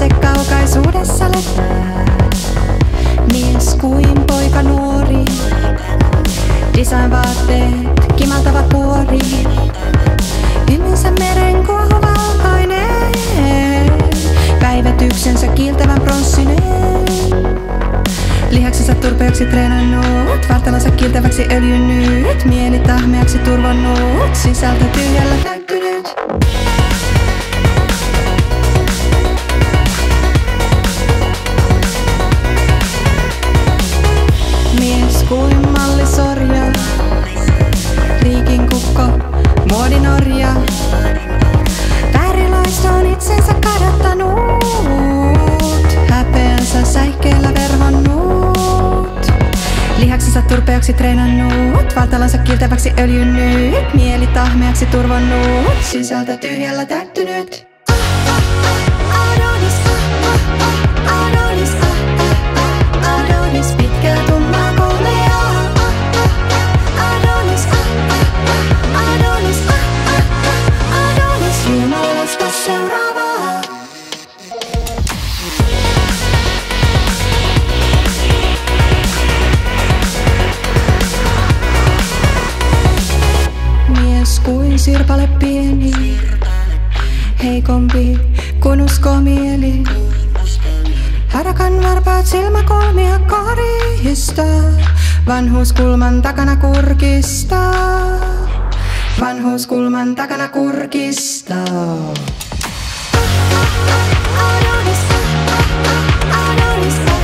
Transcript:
se kaukaisuudessa lepää. Mies kuin poika nuori, designvaatteet kimaltavat puoriin. Hymynsä meren kuohu valkoinen, päivätyksensä kiiltävän pronssinen. Lihaksensa turpeaksi treenannut, vartalonsa kiiltäväksi öljynnyt. Mieli tahmeaksi turvonnut, sisältö tyhjällä täyttynyt. Mies kuin mallisorja, riikin kukko, muodinorja. Väärilaista on itsensä kadottanut, häpeänsä säikkeellä verhonnut. Lihaksensa turpeaksi treenannut, vartalonsa kiiltäväksi öljynnyt. Mieli tahmeaksi turvonnut, sisältö tyhjällä täyttynyt. Adonis, Adonis, Adonis, pitkä tumma kolmea. Adonis, Adonis, Adonis, Jumalasta seuraavaa. Mies kuin sirpale pieni, heikompi kuin uskoo mieli. Harakan varpaat silmäkulmia korista, vanhuuskulman takana kurkista. Vanhuuskulman takana kurkista. Adonis, Adonis,